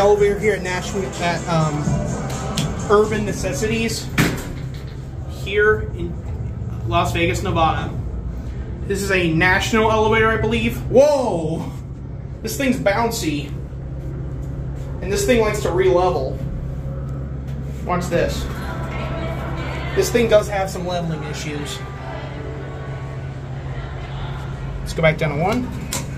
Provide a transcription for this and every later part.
elevator here at Urban Necessities here in Las Vegas, Nevada. This is a national elevator, I believe. Whoa! This thing's bouncy. And this thing likes to re-level. Watch this. This thing does have some leveling issues. Let's go back down to 1.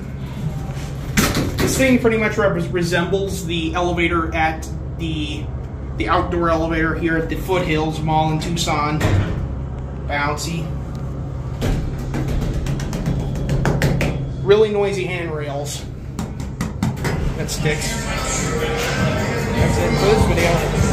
This thing pretty much resembles the elevator at the outdoor elevator here at the Foothills Mall in Tucson. Bouncy. Really noisy handrails. That sticks. That's it for this video.